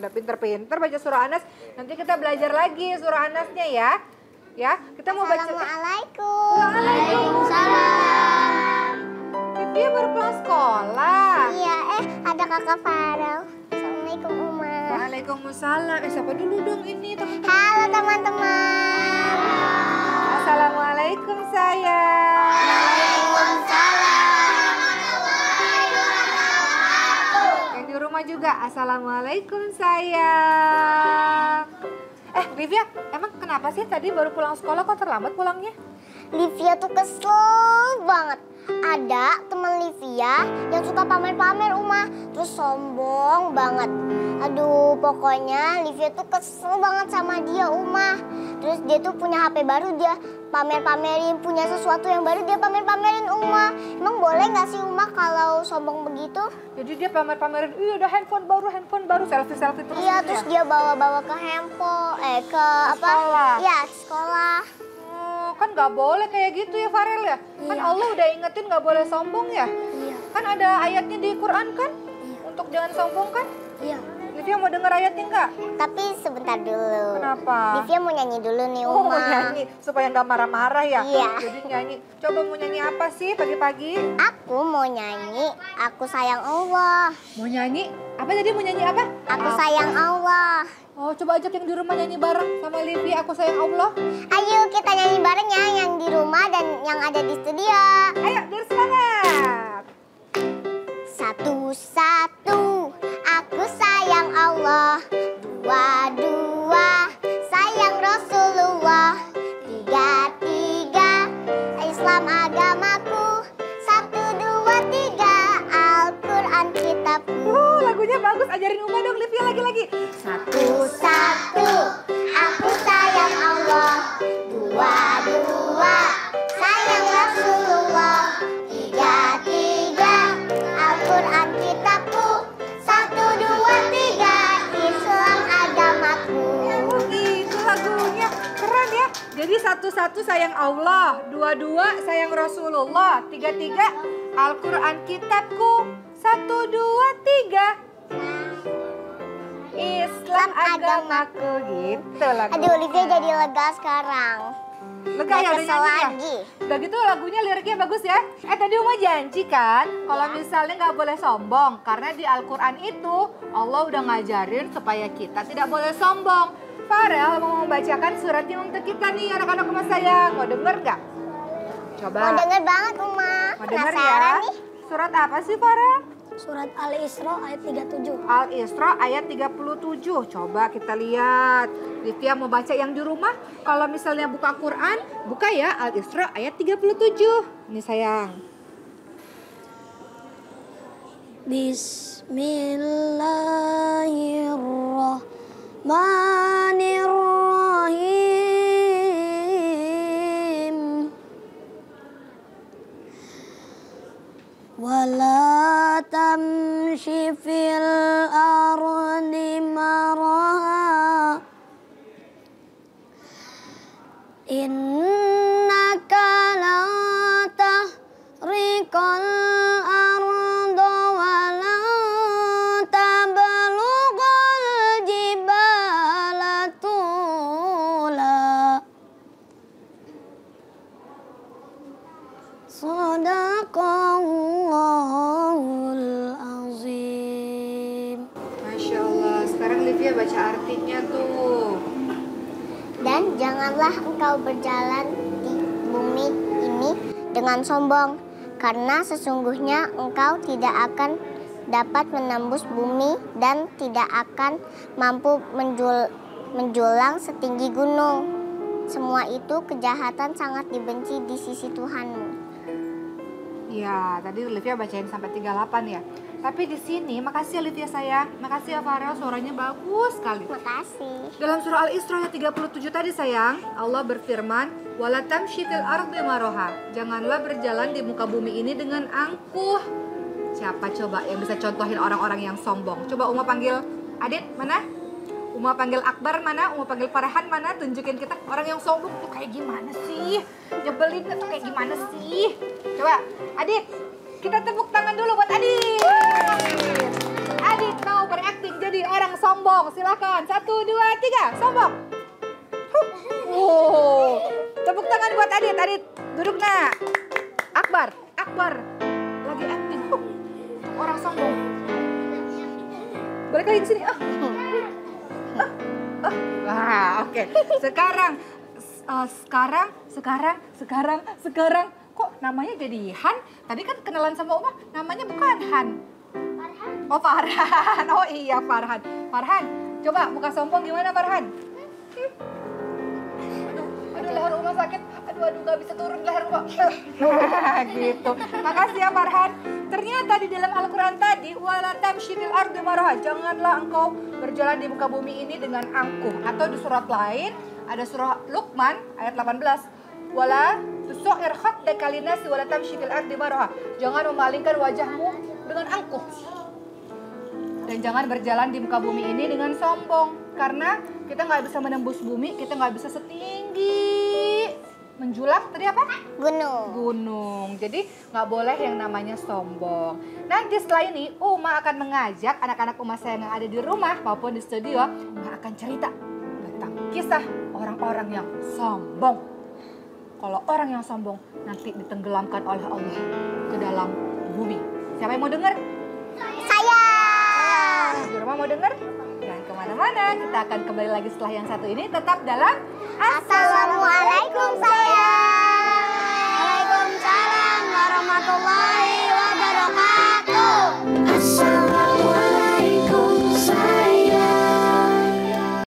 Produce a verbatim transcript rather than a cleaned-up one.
udah pinter-pinter baca surah Anas. Nanti kita belajar lagi surah Anasnya ya. Ya, kita mau baca. Assalamualaikum. Waalaikumsalam. Dia baru pulang sekolah. Iya, eh ada kakak Farel. Assalamualaikum Uma. Waalaikumsalam. Eh siapa dulu dong ini teman-teman? Halo teman-teman. Assalamualaikum sayang. Waalaikumsalam. Yang di rumah juga. Assalamualaikum sayang. Eh Livia, emang kenapa sih tadi baru pulang sekolah kok terlambat pulangnya? Livia tuh kesel banget. Ada teman Livia yang suka pamer-pamer Uma, terus sombong banget. Aduh, pokoknya Livia tuh kesel banget sama dia Uma. Terus dia tuh punya H P baru, dia pamer-pamerin, punya sesuatu yang baru dia pamer-pamerin Uma. Emang boleh nggak sih Uma kalau sombong begitu? Jadi dia pamer-pamerin, iya ada handphone baru, handphone baru, selfie-selfie terus. Iya, gitu terus ya? dia bawa-bawa ke handphone, eh ke apa? Sekolah. Iya, sekolah. Oh, kan nggak boleh kayak gitu ya Farel ya? Kan Iya. Allah udah ingetin nggak boleh sombong ya? Iya. Kan ada ayatnya di Quran kan? Untuk jangan sombong kan? Iya. Livia mau denger ayatnya nggak? Tapi sebentar dulu. Kenapa? Livia mau nyanyi dulu nih Oh, Uma. mau nyanyi supaya nggak marah-marah ya? Iya. Jadi nyanyi. Coba mau nyanyi apa sih pagi-pagi? Aku mau nyanyi Aku Sayang Allah. Mau nyanyi? Apa tadi mau nyanyi apa? Aku Sayang Allah. Oh, coba ajak yang di rumah nyanyi bareng sama Livia. Aku sayang Allah. Ayo kita nyanyi bareng ya, yang di rumah dan yang ada di studio. Ayo, biar semangat. Satu-satu, aku sayang Allah. Dua-dua, sayang Rasulullah. Tiga-tiga, Islam agamaku. Satu, dua, tiga, Al-Quran kitabku. Uh, lagunya bagus. Ajarin Uma dong, Livia lagi-lagi. Satu-satu, aku sayang Allah. Dua-dua, sayang Rasulullah. Tiga-tiga, Al-Quran kitabku. Satu, dua, tiga, Islam agamaku. Oh, itu lagunya. Keren ya. Jadi satu-satu sayang Allah, dua-dua sayang Rasulullah, tiga-tiga Al-Quran kitabku, satu, dua, tiga Islam agamaku, gitu lagu. Aduh, Olivia jadi lega sekarang. Lega ya, Gak udah kesel nyanyi ya? lagi. Udah gitu lagunya liriknya bagus ya. Eh tadi Uma janji kan kalau misalnya nggak boleh sombong. Karena di Al-Quran itu Allah udah ngajarin supaya kita tidak boleh sombong. Farel mau membacakan surat yang untuk kita nih anak-anak Uma sayang. Mau denger nggak? Coba. Mau denger banget, Uma. Mau denger Penasaran ya? nih. Surat apa sih Farel? Surat Al-Isra ayat tiga puluh tujuh. Al-Isra ayat tiga puluh tujuh. Coba kita lihat. Livia mau baca yang di rumah. Kalau misalnya buka Quran, buka ya Al-Isra ayat tiga puluh tujuh. Ini sayang. Bismillahirrahmanirrahim. Wala tamshi fil ardi maraha innaka la tahriqal arda wa la tablughal jibala tula. Sadaqallahul azim. Masya Allah. Sekarang Livia baca artinya tuh. Dan janganlah engkau berjalan di bumi ini dengan sombong, karena sesungguhnya engkau tidak akan dapat menembus bumi dan tidak akan mampu menjul, menjulang setinggi gunung. Semua itu kejahatan sangat dibenci di sisi Tuhanmu. Ya, tadi Livia bacain sampai tiga puluh delapan ya. Tapi di sini, makasih ya Livia sayang. Makasih ya Farel, suaranya bagus sekali. Makasih. Dalam surah Al-Isra ayat tiga puluh tujuh tadi sayang, Allah berfirman, "Wala tamshi fil ardi maraha." Janganlah berjalan di muka bumi ini dengan angkuh. Siapa coba yang bisa contohin orang-orang yang sombong? Coba Uma panggil Adit, mana? Uma panggil Akbar mana? Uma panggil Farhan mana? Tunjukin kita orang yang sombong tuh kayak gimana sih? Nyebelin tuh kayak gimana sih? Coba, Adit, kita tepuk tangan dulu buat Adit. Adit. Adit mau berakting jadi orang sombong. Silakan. Satu, dua, tiga. Sombong. Oh, tepuk tangan buat Adit. Adit, duduk nak. Akbar, Akbar. Lagi acting. Huh. Orang sombong. Balik lagi ke sini. Ah. Ah. Ah. Ah, oke. Okay. Sekarang, uh, sekarang, sekarang, sekarang, sekarang. Kok namanya jadi Han? Tadi kan kenalan sama Uma, namanya bukan Han. Farhan. Oh Farhan, oh iya Farhan. Farhan, coba muka sombong gimana Farhan? Hmm. Aduh, aduh leher Uma sakit. Aduh, aduh gak bisa turun leher Uma. Gitu. Makasih ya Farhan. Ternyata di dalam Al-Quran tadi, wala tamshi fil ardi maraha. Janganlah engkau berjalan di muka bumi ini dengan angkuh. Atau di surat lain, ada surah Luqman ayat delapan belas. Wala tusu'ir khaddaka linnasi wala tamshi fil ardi maraha. Jangan memalingkan wajahmu dengan angkuh. Dan jangan berjalan di muka bumi ini dengan sombong. Karena kita nggak bisa menembus bumi, kita nggak bisa setinggi menjulang tadi apa? Gunung. Gunung. Jadi nggak boleh yang namanya sombong. Nanti setelah ini Uma akan mengajak anak-anak Uma saya yang ada di rumah maupun di studio. Uma akan cerita tentang kisah orang-orang yang sombong. Kalau orang yang sombong nanti ditenggelamkan oleh Allah ke dalam bumi. Siapa yang mau dengar? Saya. Di rumah mau dengar? Jangan kemana-mana. Kita akan kembali lagi setelah yang satu ini. Tetap dalam Assalamualaikum sayang.